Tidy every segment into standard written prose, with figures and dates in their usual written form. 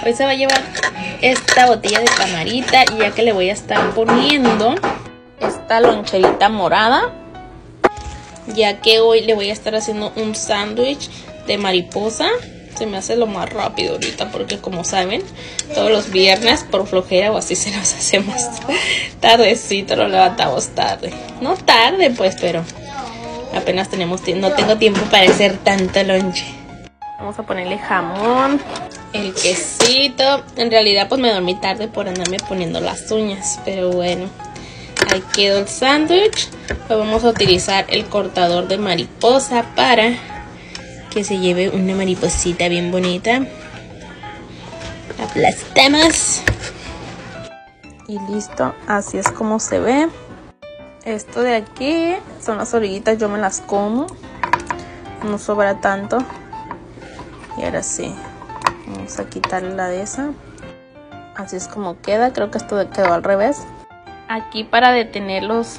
Hoy se va a llevar esta botella de camarita y ya que le voy a estar poniendo esta loncherita morada, ya que hoy le voy a estar haciendo un sándwich de mariposa. Se me hace lo más rápido ahorita porque, como saben, todos los viernes por flojera o así se los hacemos tardecito, lo levantamos tarde. No tarde pues, pero apenas no tengo tiempo para hacer tanto lonche. Vamos a ponerle jamón, el quesito. En realidad pues me dormí tarde por andarme poniendo las uñas, pero bueno, ahí quedó el sándwich. Pues vamos a utilizar el cortador de mariposa para que se lleve una mariposita bien bonita. Aplastamos y listo, así es como se ve. Esto de aquí son las orillitas, yo me las como, no sobra tanto. Y ahora sí, vamos a quitarle la de esa. Así es como queda, creo que esto quedó al revés. Aquí para detener los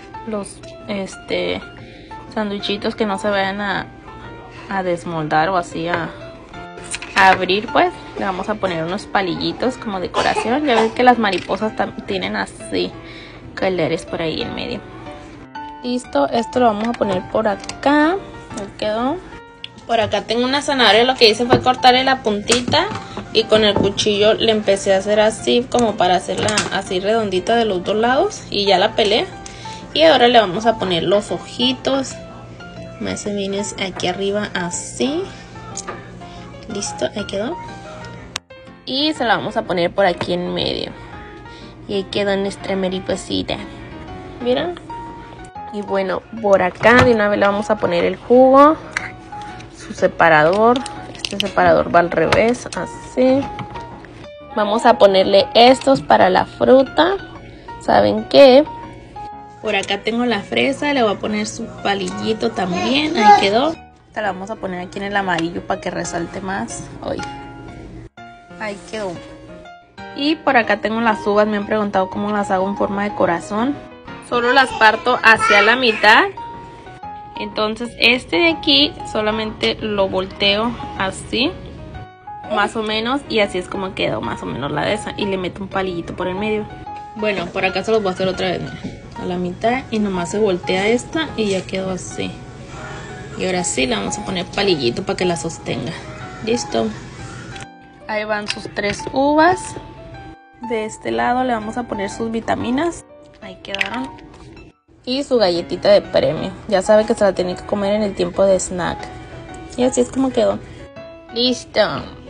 sanduichitos que no se vayan a desmoldar o así a abrir, pues le vamos a poner unos palillitos como decoración. Ya ven que las mariposas tienen así colores por ahí en medio. Listo, esto lo vamos a poner por acá. Ahí quedó. Por acá tengo una zanahoria, lo que hice fue cortarle la puntita y con el cuchillo le empecé a hacer así como para hacerla así redondita de los dos lados y ya la pelé. Y ahora le vamos a poner los ojitos más o menos aquí arriba así. Listo, ahí quedó. Y se la vamos a poner por aquí en medio. Y ahí quedó nuestra mariposita. ¿Vieron? Y bueno, por acá de una vez le vamos a poner el jugo, su separador. Este separador va al revés, así. Vamos a ponerle estos para la fruta. ¿Saben qué? Por acá tengo la fresa, le voy a poner su palillito también, ahí quedó. Esta la vamos a poner aquí en el amarillo para que resalte más hoy. Ahí quedó. Y por acá tengo las uvas, me han preguntado cómo las hago en forma de corazón. Solo las parto hacia la mitad. Entonces este de aquí solamente lo volteo así, más o menos, y así es como quedó más o menos la de esa. Y le meto un palillito por el medio. Bueno, por acá se los voy a hacer otra vez, a la mitad y nomás se voltea esta y ya quedó así. Y ahora sí le vamos a poner palillito para que la sostenga. Listo. Ahí van sus 3 uvas. De este lado le vamos a poner sus vitaminas. Ahí quedaron. Y su galletita de premio. Ya sabe que se la tiene que comer en el tiempo de snack. Y así es como quedó. Listo.